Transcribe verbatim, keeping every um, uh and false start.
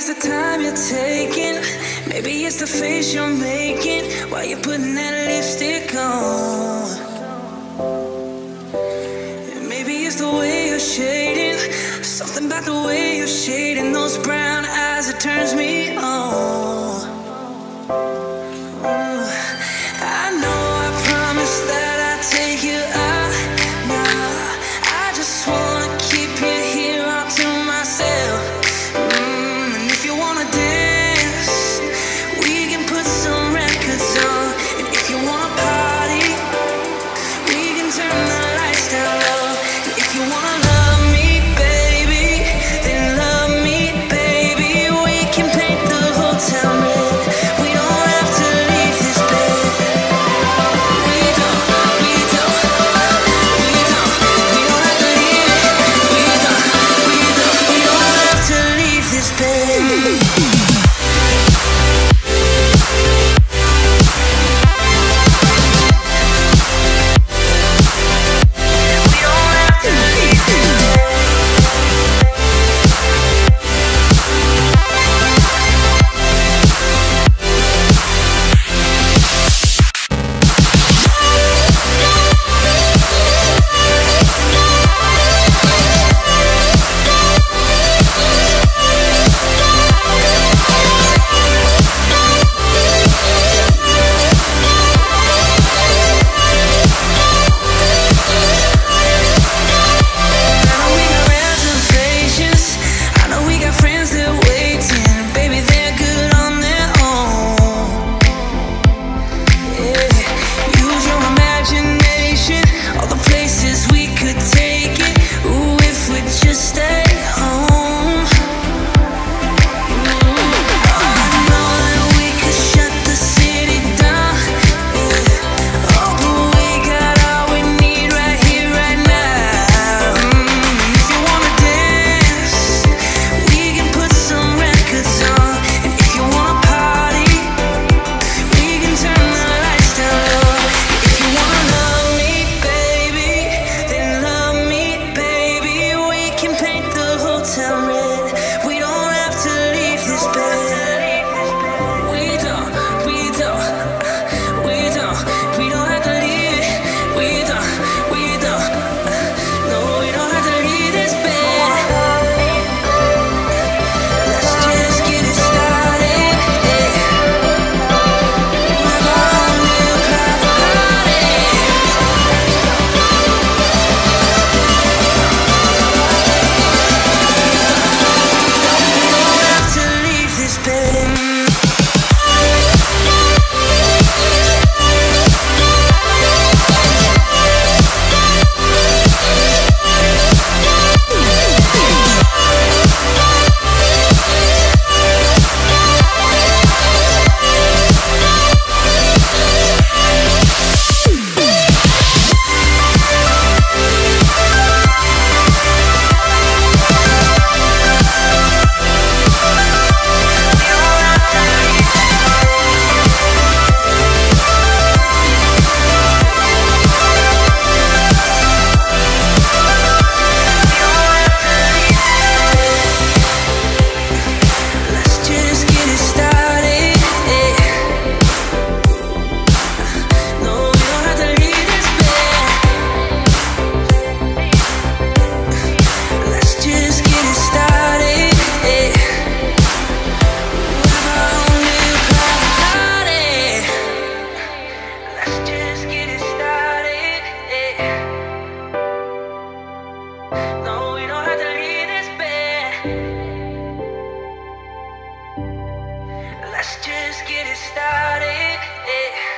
it's the time you're taking. Maybe it's the face you're making while you're putting that lipstick on. And maybe it's the way you're shading. Something about the way you're shading those brown eyes, it turns me on. Ooh, I know I promised that I'd take you out. Nah, I just wanna keep you here all to myself. Mm, and if you wanna dance, we can put some records on. And if you wanna party, we can turn the lights down low. And if you wanna love me, baby, then love me, baby. We can paint the whole town red. We don't have to leave this bed. We don't, we don't, we don't, we don't have to leave it. We don't, we don't, we don't have to leave this bed. Let's just get it started. Yeah.